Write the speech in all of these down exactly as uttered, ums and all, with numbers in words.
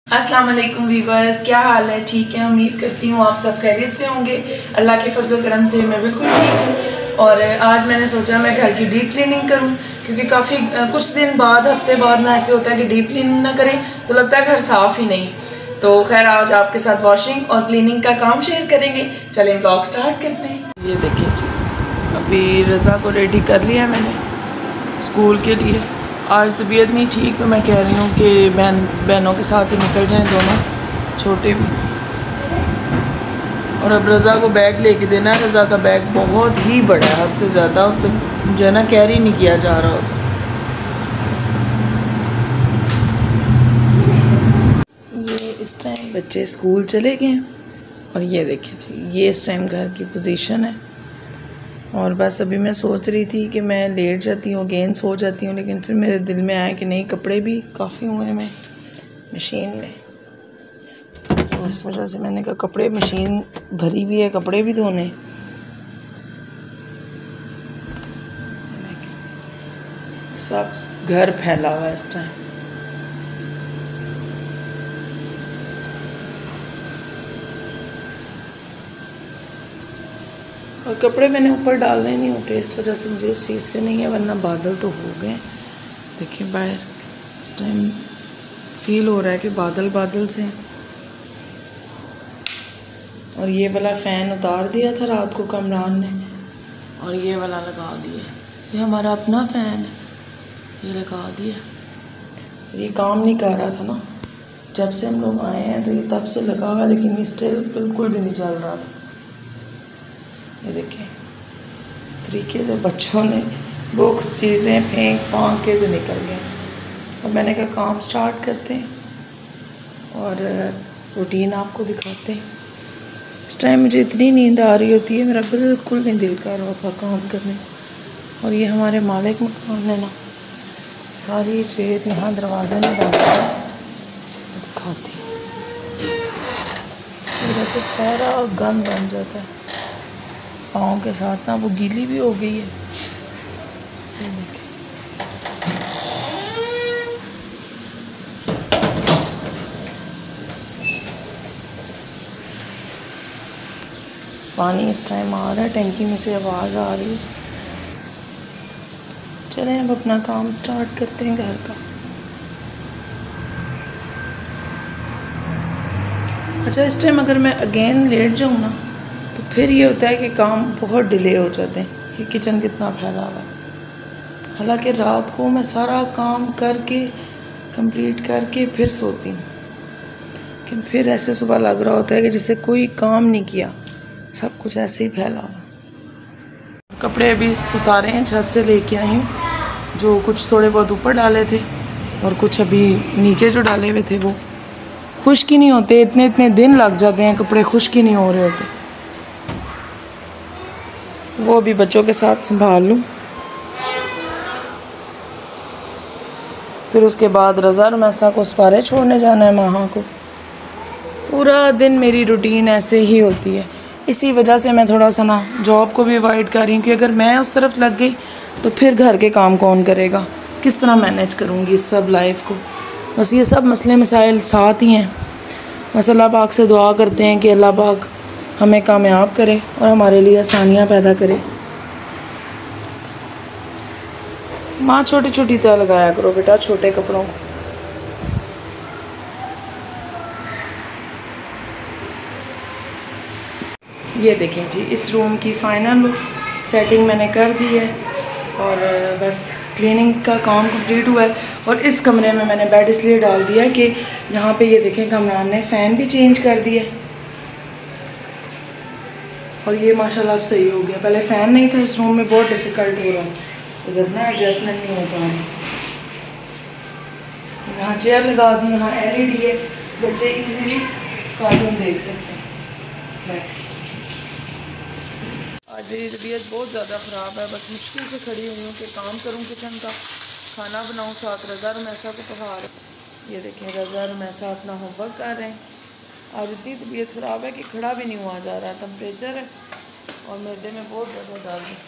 अस्सलाम वालेकुम वीवर्स, क्या हाल है? ठीक है, उम्मीद करती हूँ आप सब खैरियत से होंगे। अल्लाह के फजल करम से मैं बिल्कुल ठीक हूँ। और आज मैंने सोचा मैं घर की डीप क्लीनिंग करूँ, क्योंकि काफ़ी कुछ दिन बाद हफ्ते बाद ना ऐसे होता है कि डीप क्लीनिंग ना करें तो लगता है घर साफ़ ही नहीं। तो खैर आज आपके साथ वॉशिंग और क्लीनिंग का काम शेयर करेंगे। चलें ब्लॉग स्टार्ट करते हैं। ये देखिए जी, अभी रज़ा को रेडी कर लिया मैंने स्कूल के लिए। आज तबीयत नहीं ठीक, तो मैं कह रही हूँ कि बहन बहनों के साथ ही निकल जाएं दोनों, छोटे भी। और अब रज़ा को बैग लेके देना है। रज़ा का बैग बहुत ही बड़ा है, हद से ज़्यादा, उससे जो है ना कैरी नहीं किया जा रहा होता। ये इस टाइम बच्चे स्कूल चले गए हैं और ये देखिए जी, ये इस टाइम घर की पोजीशन है। और बस अभी मैं सोच रही थी कि मैं लेट जाती हूँ, गेंद सो जाती हूँ, लेकिन फिर मेरे दिल में आया कि नहीं, कपड़े भी काफ़ी हुए हैं मैं मशीन में, तो इस वजह से मैंने कहा कपड़े, मशीन भरी हुई है, कपड़े भी धोने। सब घर फैला हुआ है इस टाइम। और कपड़े मैंने ऊपर डालने नहीं होते, इस वजह से मुझे इस चीज़ से नहीं है, वरना बादल तो हो गए। देखिए बाहर इस टाइम फील हो रहा है कि बादल बादल से। और ये वाला फ़ैन उतार दिया था रात को कमरान ने, और ये वाला लगा दिया। ये हमारा अपना फ़ैन है, ये लगा दिया। ये काम नहीं कर रहा था ना, जब से हम लोग आए हैं तो ये तब से लगा हुआ, लेकिन ये स्टिल बिल्कुल भी नहीं चल रहा था। ये देखिए इस तरीके से बच्चों ने बुक्स चीज़ें फेंक फांक के तो निकल गए। अब मैंने कहा काम स्टार्ट करते हैं और रूटीन आपको दिखाते हैं। इस टाइम मुझे इतनी नींद आ रही होती है, मेरा बिल्कुल नहीं दिल कर रहा था काम करने। और ये हमारे मालिक मकान है ना, सारी रेत यहाँ दरवाजे में डालते हैं, दिखाती है। इसकी वजह से सारा गंद बन जाता है पाँव के साथ ना, वो गीली भी हो गई है। ये देखिए पानी इस टाइम आ रहा है, टंकी में से आवाज़ आ रही है। चलें अब अपना काम स्टार्ट करते हैं घर का। अच्छा, इस टाइम अगर मैं अगेन लेट जाऊँ ना तो फिर ये होता है कि काम बहुत डिले हो जाते हैं कि किचन कितना फैला हुआ है। हालांकि रात को मैं सारा काम करके कंप्लीट करके फिर सोती हूँ, लेकिन फिर ऐसे सुबह लग रहा होता है कि जैसे कोई काम नहीं किया, सब कुछ ऐसे ही फैला हुआ। कपड़े अभी उतारे हैं, छत से लेके आई हूँ, जो कुछ थोड़े बहुत ऊपर डाले थे और कुछ अभी नीचे जो डाले हुए थे वो खुश्क ही नहीं होते। इतने इतने दिन लग जाते हैं, कपड़े खुश्क ही नहीं हो रहे होते। वो भी बच्चों के साथ संभाल लूँ, फिर उसके बाद रज़ा रमैसा को सपारे छोड़ने जाना है माहा को। पूरा दिन मेरी रूटीन ऐसे ही होती है। इसी वजह से मैं थोड़ा सा ना जॉब को भी अवॉइड कर रही हूँ कि अगर मैं उस तरफ लग गई तो फिर घर के काम कौन करेगा, किस तरह मैनेज करूँगी इस सब लाइफ को। बस ये सब मसले मसाइल साथ ही हैं। बस अल्लाह पाक से दुआ करते हैं कि अल्लाह पाक हमें कामयाब करे और हमारे लिए आसानियाँ पैदा करे। माँ छोटी छोटी तह लगाया करो बेटा छोटे कपड़ों को। ये देखें जी, इस रूम की फ़ाइनल लुक सेटिंग मैंने कर दी है और बस क्लीनिंग का काम कंप्लीट हुआ है। और इस कमरे में मैंने बेड इसलिए डाल दिया कि यहाँ पे ये देखें कमरान ने फ़ैन भी चेंज कर दिया और ये माशाल्लाह अब सही हो गया। पहले फ़ैन नहीं था इस रूम में, बहुत डिफ़िकल्ट हो रहा है, इधर ना एडजस्टमेंट नहीं हो पा रही। यहाँ चेयर लगा दी, यहाँ एल ई डी है, बच्चे इजीली कार्टून देख सकते हैं बैठ। आज मेरी तबीयत बहुत ज़्यादा ख़राब है, बस मुश्किल से खड़ी हुई हूँ कि काम करूँ किचन का, खाना बनाऊँ, साथ रज़ा रमैसा को पढ़ा रहे। ये देखें रज़ा रमैसा अपना होमवर्क कर रहे हैं। आज इतनी तबीयत ख़राब है कि खड़ा भी नहीं हुआ जा रहा, टेम्परेचर है और मैदे में बहुत ज़्यादा दर्द है,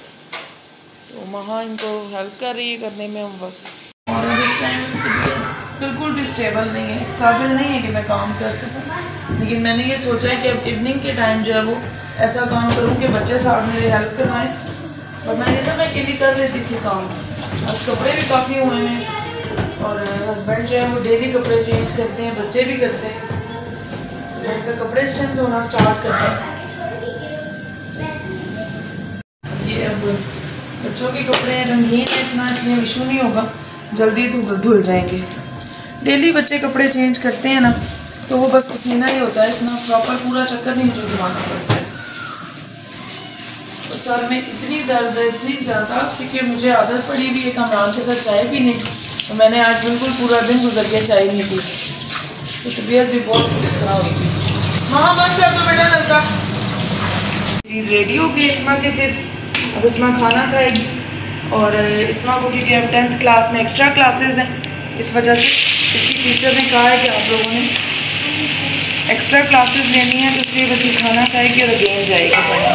तो वहाँ इनको हेल्प कर रही है करने में होमवर्क। और इस टाइम बिल्कुल भी स्टेबल नहीं है, इस काबिल नहीं है कि मैं काम कर सकूं। लेकिन मैंने ये सोचा है कि अब इवनिंग के टाइम जो है वो ऐसा काम करूं कि बच्चे साथ मेरी हेल्प करवाएं। वरना ये था मैं अकेली कर लेती थी काम। आज कपड़े भी काफ़ी हुए हैं और हस्बैंड जो है वो डेली कपड़े चेंज करते हैं, बच्चे भी करते हैं। उनका कपड़े स्ट्रेंथ होना स्टार्ट करते हैं। ये अब बच्चों के कपड़े रंगीन है इतना, इसलिए इशू नहीं होगा, जल्दी धुल धुल जाएंगे। डेली बच्चे कपड़े चेंज करते हैं ना तो वो बस पसीना ही होता है, इतना प्रॉपर पूरा चक्कर नहीं मुझे घुमाना पड़ता है। और सर में इतनी दर्द है, इतनी ज़्यादा, क्योंकि मुझे आदत पड़ी हुई है कमरान के साथ चाय पीने की, तो मैंने आज बिल्कुल पूरा दिन गुजर गया चाय नहीं पी, तो तबीयत भी बहुत खराब हुई थी। हाँ बंद कर दो बेटा लड़का। रेडी हो गई इस्मा के चिप्स। अब इस्मा खाना खाएगी और इस्मा को क्योंकि अब टेंथ क्लास में एक्स्ट्रा क्लासेस हैं, इस वजह से इसकी टीचर ने कहा है कि आप लोगों ने एक्स्ट्रा क्लासेस लेनी है, तो इसलिए बस ये खाना खाएगी और अगेन जाएगी पढ़ने।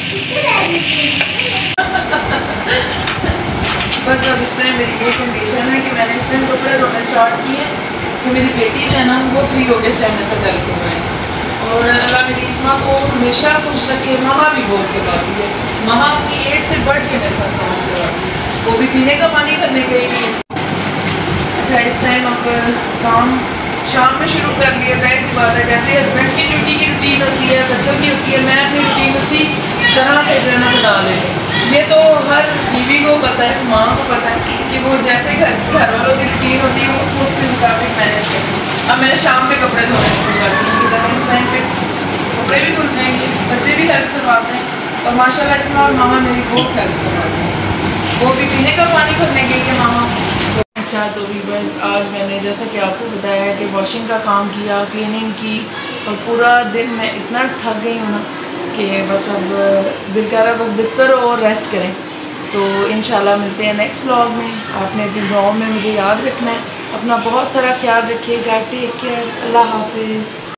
बस अब इस टाइम मेरी ये कंडीशन है कि मैंने इस टाइम कपड़े धोने स्टार्ट किए तो मेरी बेटी जो है ना वो फ्री हो गई इस टाइम में से डल के मैं। और अल्लाह मेरी इस्मा को हमेशा खुश रखे। महा भी बहुत करवाती है, महा अपनी एज से बढ़ के मेरे साथ काम करवाती है, वो भी पीने का पानी करने गई भी है। अच्छा इस टाइम अब काम शाम में शुरू कर लिया, जाहिर सी बात है जैसे हस्बैंड की ड्यूटी की रूटीन होती है, बच्चों की होती है, मैं अपनी रूटीन उसी तरह से जो है ना बना लेती हूँ। ये तो हर बीवी को पता है, माँ को पता है कि वो जैसे घर घर वालों की रूटीन होती है उसको उसके मुताबिक मैनेज करती हूँ। अब मैंने शाम पे कपड़े धोने शुरू कर दिए कि जब इस टाइम पे कपड़े भी धुल जाएंगे, बच्चे भी हेल्प करवाते हैं और माशाल्लाह इसमें और मामा मेरी बहुत हेल्प करवाते हैं, वो भी पीने का पानी भरने गई है मामा। अच्छा तो व्यूअर्स आज मैंने जैसा कि आपको बताया कि वॉशिंग का काम किया, क्लीनिंग की और पूरा दिन मैं इतना थक गई हूँ ना कि बस अब दिल कर रहा है बस बिस्तर और रेस्ट करें। तो इंशाल्लाह मिलते हैं नेक्स्ट व्लॉग में। आपने अपनी दुआओं में मुझे याद रखना है, अपना बहुत सारा ख्याल रखिएगा। टेक केयर, अल्लाह हाफिज़।